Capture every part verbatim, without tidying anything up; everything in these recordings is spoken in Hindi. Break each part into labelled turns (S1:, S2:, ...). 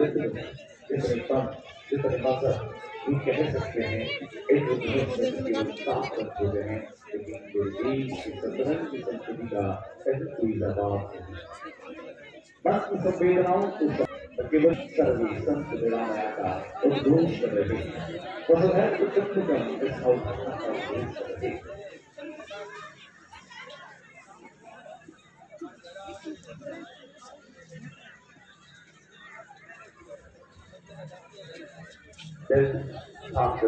S1: जितने जितने पद जितने मजहब ये कह सकते हैं एक दूसरे साफ कर चुके हैं, लेकिन जो देश की सतरंग की संस्कृति का ऐसा कोई जवाब नहीं। बस संवेदनाओं को केवल सर्वी संत विरामया का उद्घोष कर रहे हैं, वह है उत्तम इस अवधारणा का उद्घोष कर रहे हैं। साथ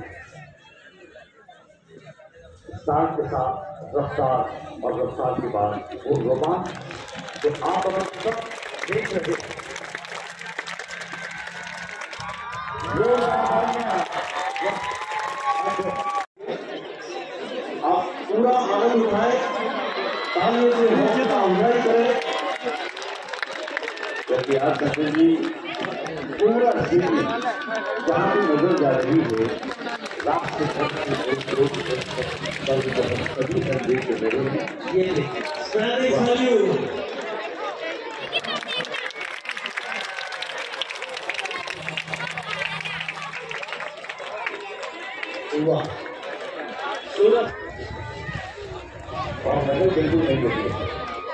S1: के साथ रफ्तार और रफ्तार के बाद वो रोमांच जो आप और सब देख रहे हैं, वो आप पूरा आनंद उठाए, तालियों से होने का एंजॉय करें, क्योंकि आज जी पूरा सिटी जहाँ भी नजर जा रही है राष्ट्र सभी संदेश दे रहे हैं। ये सूरत और नजर बिल्कुल नहीं होती है,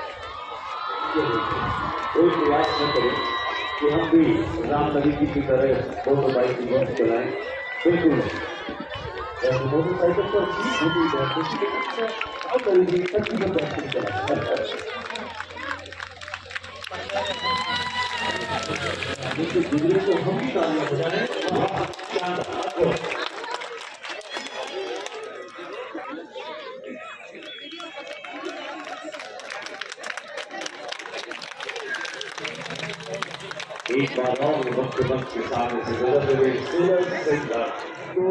S1: कोई प्रयास न करें कि हम भी राम नदी की तरह मोटरबाइक की बस चलाएं, बिल्कुल नहीं। जैसे मोटरसाइकिल पर सीट होती है और करीबी तकरीबन बैठकर चलाएं, जिससे दूसरे को हम भी तालियां बजाएं। एक बार और वक्त वक्त के सामने से गुजरते हुए सूरज सिंह को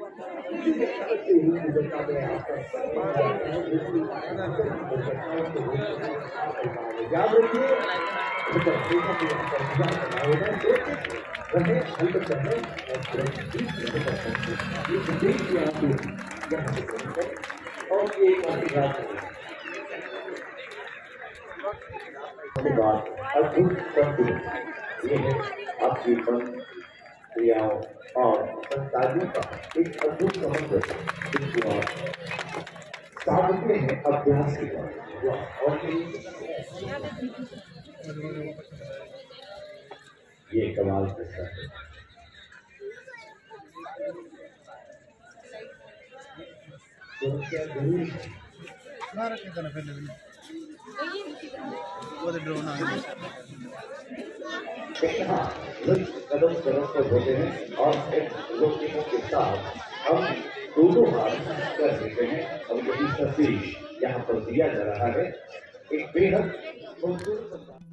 S1: याद रखिए और एक बात अद्भुत संतुलन ये है आपकी मन क्रियाओं और संतानों का एक अद्भुत समन्वय, जिसको आप साधते हैं अभ्यास के द्वारा। और ये कमाल करता है। तो क्या जरूरी है कदम कदम पर होते हैं और एक लोगों के साथ हम दोनों हाथ कर देते हैं और यही तस्वीर यहाँ पर दिया जा रहा है। एक बेहद खूबसूरत